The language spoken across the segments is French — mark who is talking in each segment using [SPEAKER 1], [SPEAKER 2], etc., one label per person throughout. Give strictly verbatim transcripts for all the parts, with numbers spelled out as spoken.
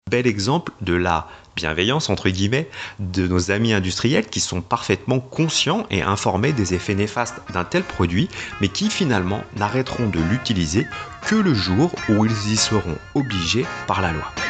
[SPEAKER 1] Bel exemple de la bienveillance, entre guillemets, de nos amis industriels qui sont parfaitement conscients et informés des effets néfastes d'un tel produit, mais qui finalement n'arrêteront de l'utiliser que le jour où ils y seront obligés par la loi.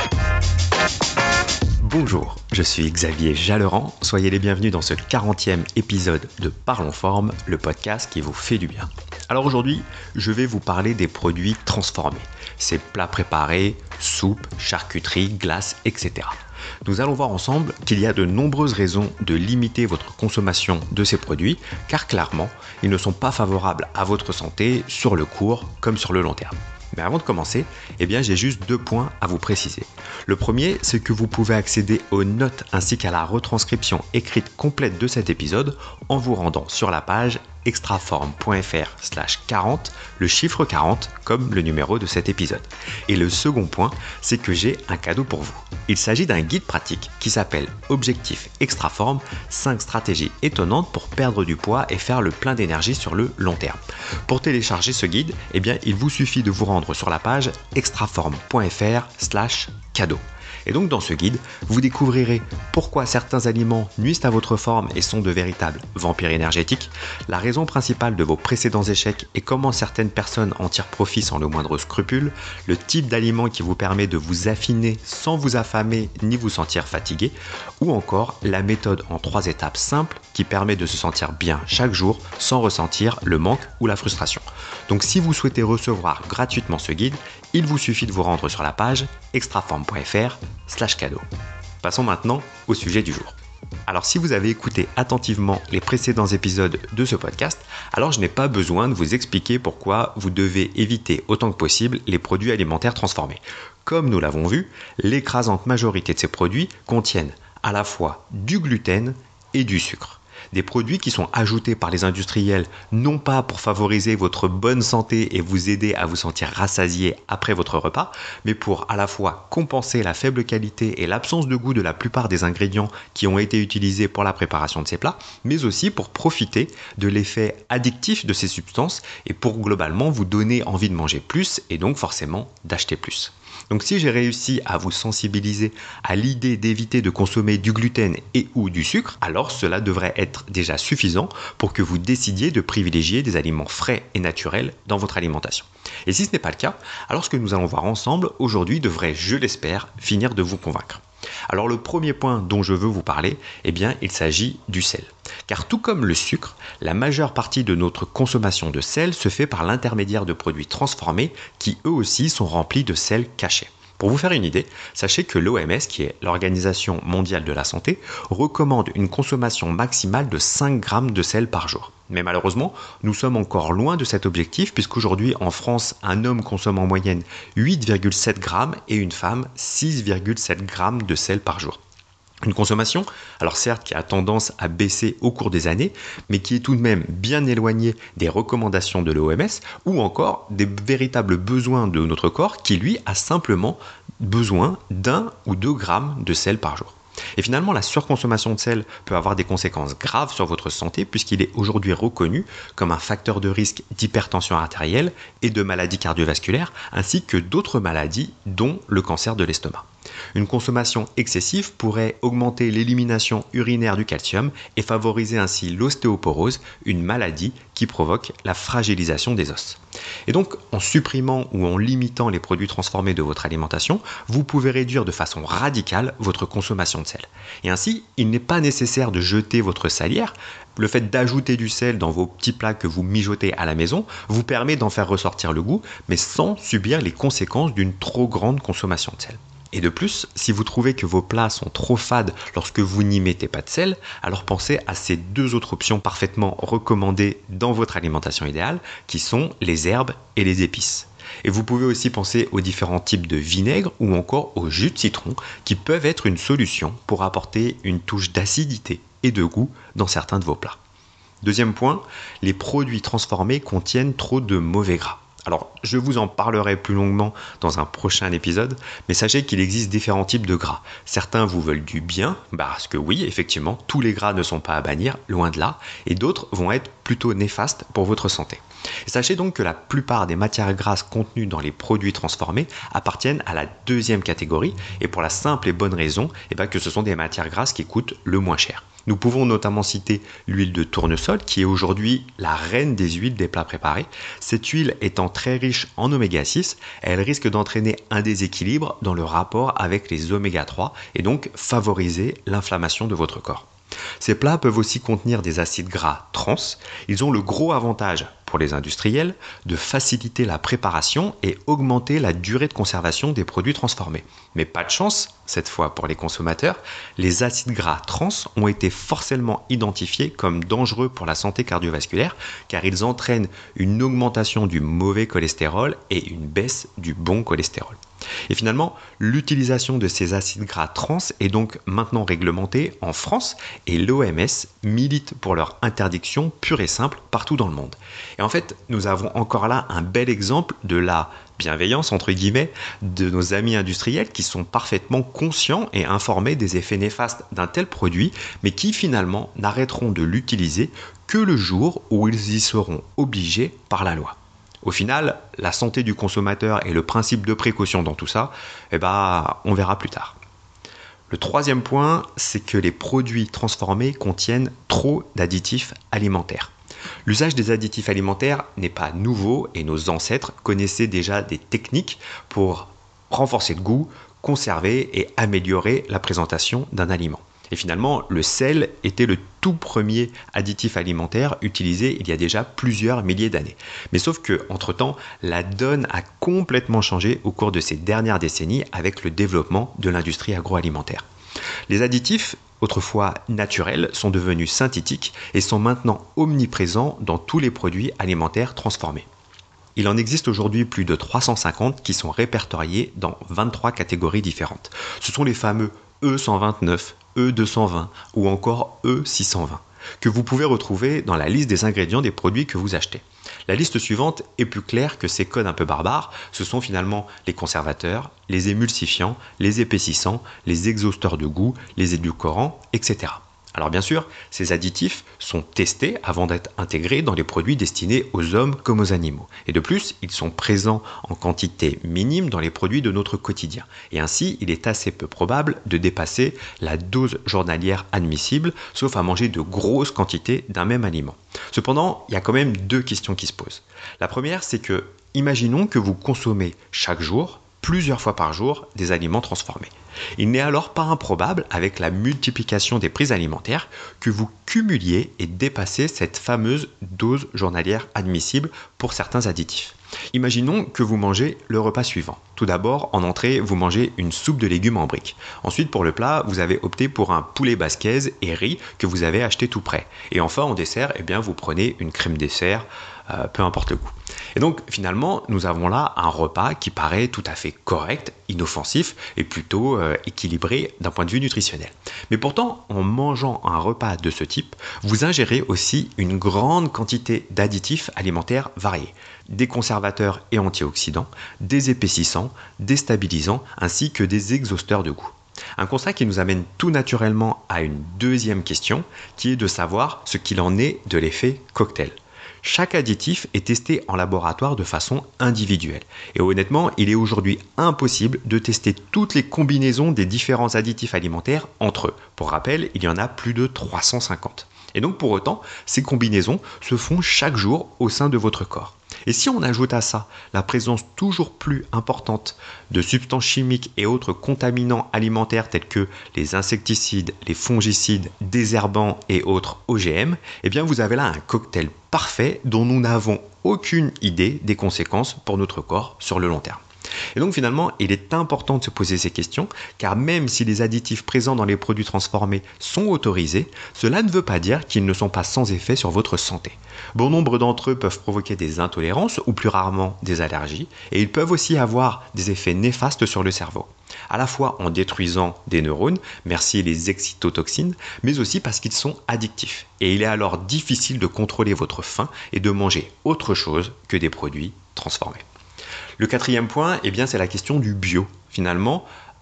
[SPEAKER 1] Bonjour, je suis Xavier Jalleran, soyez les bienvenus dans ce quarantième épisode de Parlons Forme, le podcast qui vous fait du bien. Alors aujourd'hui, je vais vous parler des produits transformés, ces plats préparés, soupes, charcuteries, glaces, et cetera. Nous allons voir ensemble qu'il y a de nombreuses raisons de limiter votre consommation de ces produits, car clairement, ils ne sont pas favorables à votre santé sur le court comme sur le long terme. Mais avant de commencer, eh bien, j'ai juste deux points à vous préciser. Le premier, c'est que vous pouvez accéder aux notes ainsi qu'à la retranscription écrite complète de cet épisode en vous rendant sur la page extraform.fr slash quarante, le chiffre quarante comme le numéro de cet épisode. Et le second point, c'est que j'ai un cadeau pour vous. Il s'agit d'un guide pratique qui s'appelle Objectif Extraform, cinq stratégies étonnantes pour perdre du poids et faire le plein d'énergie sur le long terme. Pour télécharger ce guide, eh bien, il vous suffit de vous rendre sur la page extraform.fr slash cadeau. Et donc dans ce guide, vous découvrirez pourquoi certains aliments nuisent à votre forme et sont de véritables vampires énergétiques, la raison principale de vos précédents échecs et comment certaines personnes en tirent profit sans le moindre scrupule, le type d'aliment qui vous permet de vous affiner sans vous affamer ni vous sentir fatigué, ou encore la méthode en trois étapes simples qui permet de se sentir bien chaque jour sans ressentir le manque ou la frustration. Donc si vous souhaitez recevoir gratuitement ce guide, il vous suffit de vous rendre sur la page extraform.fr slash cadeau. Passons maintenant au sujet du jour. Alors si vous avez écouté attentivement les précédents épisodes de ce podcast, alors je n'ai pas besoin de vous expliquer pourquoi vous devez éviter autant que possible les produits alimentaires transformés. Comme nous l'avons vu, l'écrasante majorité de ces produits contiennent à la fois du gluten et du sucre. Des produits qui sont ajoutés par les industriels non pas pour favoriser votre bonne santé et vous aider à vous sentir rassasié après votre repas, mais pour à la fois compenser la faible qualité et l'absence de goût de la plupart des ingrédients qui ont été utilisés pour la préparation de ces plats, mais aussi pour profiter de l'effet addictif de ces substances et pour globalement vous donner envie de manger plus et donc forcément d'acheter plus. Donc si j'ai réussi à vous sensibiliser à l'idée d'éviter de consommer du gluten et ou du sucre, alors cela devrait être déjà suffisant pour que vous décidiez de privilégier des aliments frais et naturels dans votre alimentation. Et si ce n'est pas le cas, alors ce que nous allons voir ensemble aujourd'hui devrait, je l'espère, finir de vous convaincre. Alors le premier point dont je veux vous parler, eh bien il s'agit du sel. Car tout comme le sucre, la majeure partie de notre consommation de sel se fait par l'intermédiaire de produits transformés qui eux aussi sont remplis de sel caché. Pour vous faire une idée, sachez que l'O M S, qui est l'Organisation mondiale de la santé, recommande une consommation maximale de cinq grammes de sel par jour. Mais malheureusement, nous sommes encore loin de cet objectif puisqu'aujourd'hui en France, un homme consomme en moyenne huit virgule sept grammes et une femme six virgule sept grammes de sel par jour. Une consommation, alors certes qui a tendance à baisser au cours des années, mais qui est tout de même bien éloignée des recommandations de l'O M S ou encore des véritables besoins de notre corps qui lui a simplement besoin d'un ou deux grammes de sel par jour. Et finalement, la surconsommation de sel peut avoir des conséquences graves sur votre santé puisqu'il est aujourd'hui reconnu comme un facteur de risque d'hypertension artérielle et de maladies cardiovasculaires ainsi que d'autres maladies dont le cancer de l'estomac. Une consommation excessive pourrait augmenter l'élimination urinaire du calcium et favoriser ainsi l'ostéoporose, une maladie qui provoque la fragilisation des os. Et donc, en supprimant ou en limitant les produits transformés de votre alimentation, vous pouvez réduire de façon radicale votre consommation de sel. Et ainsi, il n'est pas nécessaire de jeter votre salière. Le fait d'ajouter du sel dans vos petits plats que vous mijotez à la maison vous permet d'en faire ressortir le goût, mais sans subir les conséquences d'une trop grande consommation de sel. Et de plus, si vous trouvez que vos plats sont trop fades lorsque vous n'y mettez pas de sel, alors pensez à ces deux autres options parfaitement recommandées dans votre alimentation idéale, qui sont les herbes et les épices. Et vous pouvez aussi penser aux différents types de vinaigre ou encore au jus de citron, qui peuvent être une solution pour apporter une touche d'acidité et de goût dans certains de vos plats. Deuxième point, les produits transformés contiennent trop de mauvais gras. Alors, je vous en parlerai plus longuement dans un prochain épisode, mais sachez qu'il existe différents types de gras. Certains vous veulent du bien, parce que oui, effectivement, tous les gras ne sont pas à bannir, loin de là, et d'autres vont être plutôt néfastes pour votre santé. Et sachez donc que la plupart des matières grasses contenues dans les produits transformés appartiennent à la deuxième catégorie, et pour la simple et bonne raison eh bien, que ce sont des matières grasses qui coûtent le moins cher. Nous pouvons notamment citer l'huile de tournesol qui est aujourd'hui la reine des huiles des plats préparés. Cette huile étant très riche en oméga six, elle risque d'entraîner un déséquilibre dans le rapport avec les oméga trois et donc favoriser l'inflammation de votre corps. Ces plats peuvent aussi contenir des acides gras trans. Ils ont le gros avantage pour les industriels de faciliter la préparation et augmenter la durée de conservation des produits transformés. Mais pas de chance, cette fois pour les consommateurs, les acides gras trans ont été forcément identifiés comme dangereux pour la santé cardiovasculaire car ils entraînent une augmentation du mauvais cholestérol et une baisse du bon cholestérol. Et finalement, l'utilisation de ces acides gras trans est donc maintenant réglementée en France et l'O M S milite pour leur interdiction pure et simple partout dans le monde. Et en fait, nous avons encore là un bel exemple de la bienveillance, entre guillemets, de nos amis industriels qui sont parfaitement conscients et informés des effets néfastes d'un tel produit, mais qui finalement n'arrêteront de l'utiliser que le jour où ils y seront obligés par la loi. Au final, la santé du consommateur et le principe de précaution dans tout ça, eh ben, on verra plus tard. Le troisième point, c'est que les produits transformés contiennent trop d'additifs alimentaires. L'usage des additifs alimentaires n'est pas nouveau et nos ancêtres connaissaient déjà des techniques pour renforcer le goût, conserver et améliorer la présentation d'un aliment. Et finalement, le sel était le tout premier additif alimentaire utilisé il y a déjà plusieurs milliers d'années. Mais sauf que, entre-temps, la donne a complètement changé au cours de ces dernières décennies avec le développement de l'industrie agroalimentaire. Les additifs, autrefois naturels, sont devenus synthétiques et sont maintenant omniprésents dans tous les produits alimentaires transformés. Il en existe aujourd'hui plus de trois cent cinquante qui sont répertoriés dans vingt-trois catégories différentes. Ce sont les fameux E cent vingt-neuf, E deux cent vingt ou encore E six cent vingt que vous pouvez retrouver dans la liste des ingrédients des produits que vous achetez. La liste suivante est plus claire que ces codes un peu barbares. Ce sont finalement les conservateurs, les émulsifiants, les épaississants, les exhausteurs de goût, les édulcorants, et cetera. Alors bien sûr, ces additifs sont testés avant d'être intégrés dans les produits destinés aux hommes comme aux animaux. Et de plus, ils sont présents en quantité minime dans les produits de notre quotidien. Et ainsi, il est assez peu probable de dépasser la dose journalière admissible, sauf à manger de grosses quantités d'un même aliment. Cependant, il y a quand même deux questions qui se posent. La première, c'est que, imaginons que vous consommez chaque jour, plusieurs fois par jour, des aliments transformés. Il n'est alors pas improbable, avec la multiplication des prises alimentaires, que vous cumuliez et dépassiez cette fameuse dose journalière admissible pour certains additifs. Imaginons que vous mangez le repas suivant. Tout d'abord, en entrée, vous mangez une soupe de légumes en briques. Ensuite, pour le plat, vous avez opté pour un poulet basquaise et riz que vous avez acheté tout prêt. Et enfin, en dessert, eh bien, vous prenez une crème dessert, euh, peu importe le goût. Et donc, finalement, nous avons là un repas qui paraît tout à fait correct, inoffensif et plutôt euh, équilibré d'un point de vue nutritionnel. Mais pourtant, en mangeant un repas de ce type, vous ingérez aussi une grande quantité d'additifs alimentaires variés. Des conservateurs et antioxydants, des épaississants, des stabilisants, ainsi que des exhausteurs de goût. Un constat qui nous amène tout naturellement à une deuxième question, qui est de savoir ce qu'il en est de l'effet cocktail. Chaque additif est testé en laboratoire de façon individuelle. Et honnêtement, il est aujourd'hui impossible de tester toutes les combinaisons des différents additifs alimentaires entre eux. Pour rappel, il y en a plus de trois cent cinquante. Et donc pour autant, ces combinaisons se font chaque jour au sein de votre corps. Et si on ajoute à ça la présence toujours plus importante de substances chimiques et autres contaminants alimentaires tels que les insecticides, les fongicides, désherbants et autres O G M, eh bien vous avez là un cocktail parfait dont nous n'avons aucune idée des conséquences pour notre corps sur le long terme. Et donc finalement, il est important de se poser ces questions, car même si les additifs présents dans les produits transformés sont autorisés, cela ne veut pas dire qu'ils ne sont pas sans effet sur votre santé. Bon nombre d'entre eux peuvent provoquer des intolérances ou plus rarement des allergies, et ils peuvent aussi avoir des effets néfastes sur le cerveau, à la fois en détruisant des neurones, merci les excitotoxines, mais aussi parce qu'ils sont addictifs. Et il est alors difficile de contrôler votre faim et de manger autre chose que des produits transformés. Le quatrième point, eh bien, c'est la question du bio. Finalement,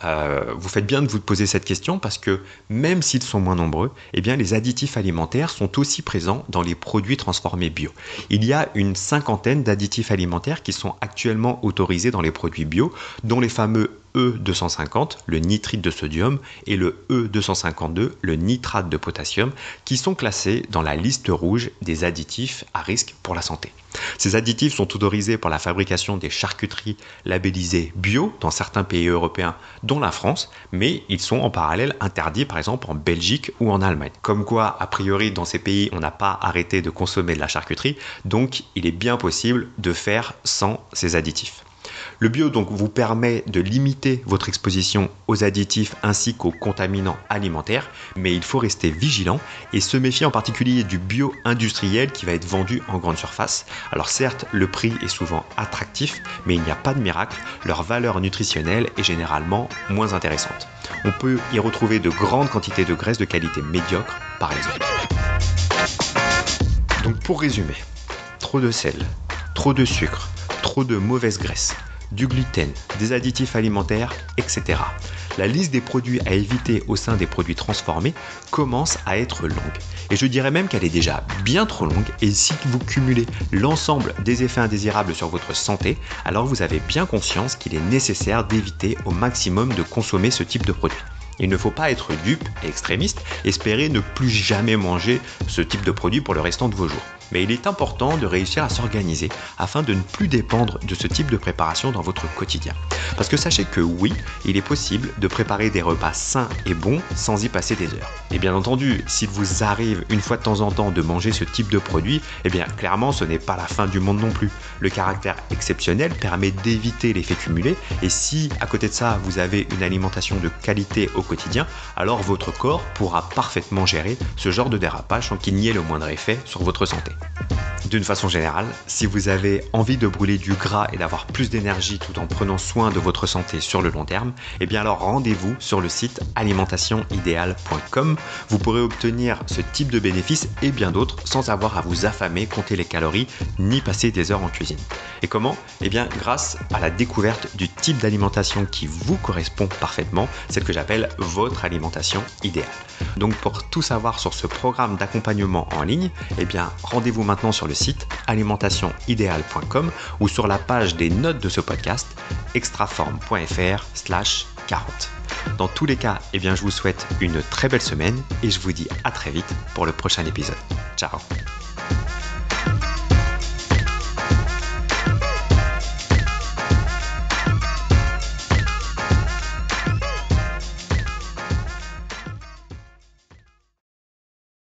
[SPEAKER 1] euh, vous faites bien de vous poser cette question parce que même s'ils sont moins nombreux, eh bien, les additifs alimentaires sont aussi présents dans les produits transformés bio. Il y a une cinquantaine d'additifs alimentaires qui sont actuellement autorisés dans les produits bio, dont les fameux E deux cent cinquante, le nitrite de sodium, et le E deux cent cinquante-deux, le nitrate de potassium, qui sont classés dans la liste rouge des additifs à risque pour la santé. Ces additifs sont autorisés pour la fabrication des charcuteries labellisées bio dans certains pays européens, dont la France, mais ils sont en parallèle interdits par exemple en Belgique ou en Allemagne. Comme quoi, a priori, dans ces pays, on n'a pas arrêté de consommer de la charcuterie, donc il est bien possible de faire sans ces additifs. Le bio donc vous permet de limiter votre exposition aux additifs ainsi qu'aux contaminants alimentaires, mais il faut rester vigilant et se méfier en particulier du bio industriel qui va être vendu en grande surface. Alors certes, le prix est souvent attractif, mais il n'y a pas de miracle, leur valeur nutritionnelle est généralement moins intéressante. On peut y retrouver de grandes quantités de graisses de qualité médiocre, par exemple. Donc pour résumer, trop de sel, trop de sucre, trop de mauvaise graisse, du gluten, des additifs alimentaires, et cetera. La liste des produits à éviter au sein des produits transformés commence à être longue. Et je dirais même qu'elle est déjà bien trop longue, et si vous cumulez l'ensemble des effets indésirables sur votre santé, alors vous avez bien conscience qu'il est nécessaire d'éviter au maximum de consommer ce type de produit. Il ne faut pas être dupe et extrémiste, espérer ne plus jamais manger ce type de produit pour le restant de vos jours. Mais il est important de réussir à s'organiser afin de ne plus dépendre de ce type de préparation dans votre quotidien. Parce que sachez que oui, il est possible de préparer des repas sains et bons sans y passer des heures. Et bien entendu, s'il vous arrive une fois de temps en temps de manger ce type de produit, eh bien clairement ce n'est pas la fin du monde non plus. Le caractère exceptionnel permet d'éviter l'effet cumulé et si à côté de ça vous avez une alimentation de qualité au quotidien, alors votre corps pourra parfaitement gérer ce genre de dérapage sans qu'il n'y ait le moindre effet sur votre santé. D'une façon générale, si vous avez envie de brûler du gras et d'avoir plus d'énergie tout en prenant soin de votre santé sur le long terme, eh bien alors rendez-vous sur le site alimentation idéale point com. Vous pourrez obtenir ce type de bénéfices et bien d'autres sans avoir à vous affamer, compter les calories, ni passer des heures en cuisine. Et comment ? Eh bien grâce à la découverte du type d'alimentation qui vous correspond parfaitement, celle que j'appelle votre alimentation idéale. Donc pour tout savoir sur ce programme d'accompagnement en ligne, eh bien rendez-vous maintenant sur le site alimentation idéale point com ou sur la page des notes de ce podcast extraform point fr slash quarante. Dans tous les cas, eh bien, je vous souhaite une très belle semaine et je vous dis à très vite pour le prochain épisode. Ciao.